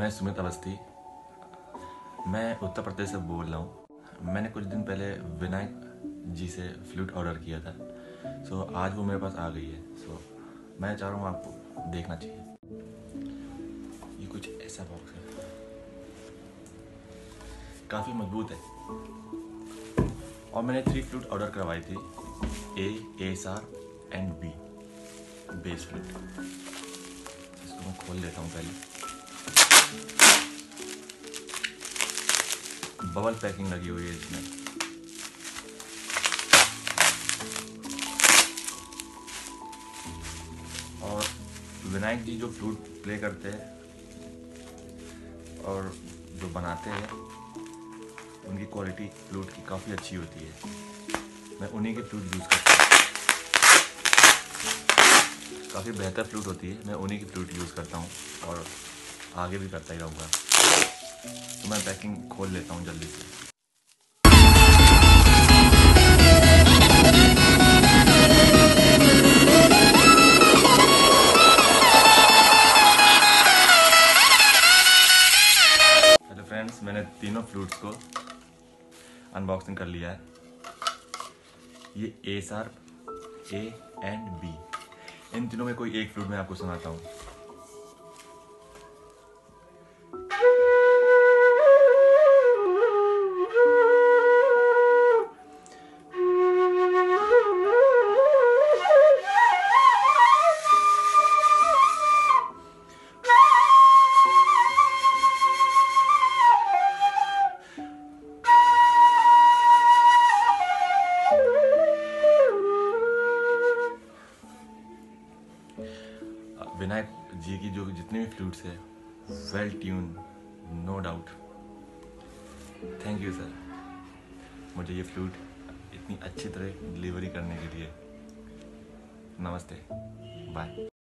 मैं सुमित अवस्थी, मैं उत्तर प्रदेश से बोल रहा हूँ। मैंने कुछ दिन पहले विनायक जी से फ्लूट ऑर्डर किया था। आज वो मेरे पास आ गई है। मैं चाह रहा हूँ आपको देखना चाहिए। ये कुछ ऐसा बॉक्स है, काफ़ी मजबूत है और मैंने 3 फ्लूट ऑर्डर करवाई थी, A, SR and B base flute. इसको मैं खोल देता हूँ पहले। बबल पैकिंग लगी हुई है इसमें। और विनायक जी जो फ्लूट प्ले करते हैं और जो बनाते हैं, उनकी क्वालिटी फ्लूट की काफ़ी अच्छी होती है। मैं उन्हीं के फ्लूट यूज़ करता हूँ। काफ़ी बेहतर फ्लूट होती है। मैं उन्हीं की फ्लूट यूज़ करता हूँ और आगे भी करता ही रहूँगा। तो मैं पैकिंग खोल लेता हूँ जल्दी से। हेलो फ्रेंड्स, मैंने तीनों फ्लूट्स को अनबॉक्सिंग कर लिया है। ये SR, A एंड B, इन तीनों में कोई एक फ्लूट मैं आपको सुनाता हूँ। विनायक जी की जो जितने भी फ्लूट्स है, well tune, no doubt. Thank you sir, मुझे ये फ्लूट इतनी अच्छी तरह डिलीवरी करने के लिए। नमस्ते, बाय।